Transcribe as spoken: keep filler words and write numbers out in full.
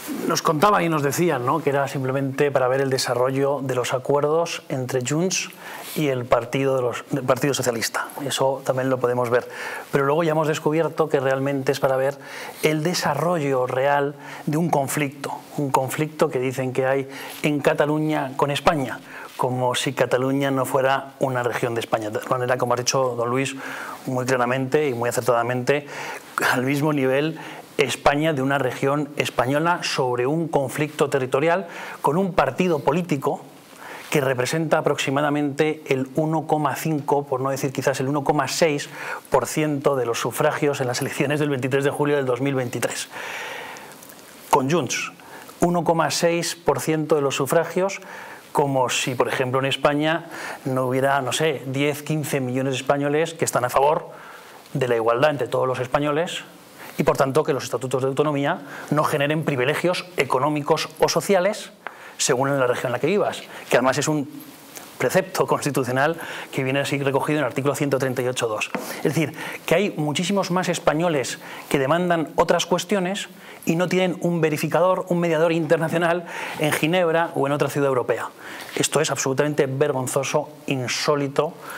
Nos contaban y nos decían, ¿no?, que era simplemente para ver el desarrollo de los acuerdos entre Junts y el Partido, de los, el Partido Socialista. Eso también lo podemos ver. Pero luego ya hemos descubierto que realmente es para ver el desarrollo real de un conflicto. Un conflicto que dicen que hay en Cataluña con España, como si Cataluña no fuera una región de España. De manera, como ha dicho don Luis muy claramente y muy acertadamente, al mismo nivel España de una región española sobre un conflicto territorial con un partido político que representa aproximadamente el uno coma cinco, por no decir quizás el uno coma seis por ciento de los sufragios en las elecciones del veintitrés de julio del dos mil veintitrés. Con Junts, uno coma seis por ciento de los sufragios, como si, por ejemplo, en España no hubiera, no sé, diez, quince millones de españoles que están a favor de la igualdad entre todos los españoles y, por tanto, que los estatutos de autonomía no generen privilegios económicos o sociales según en la región en la que vivas, que además es un precepto constitucional que viene así recogido en el artículo ciento treinta y ocho punto dos. Es decir, que hay muchísimos más españoles que demandan otras cuestiones y no tienen un verificador, un mediador internacional en Ginebra o en otra ciudad europea. Esto es absolutamente vergonzoso, insólito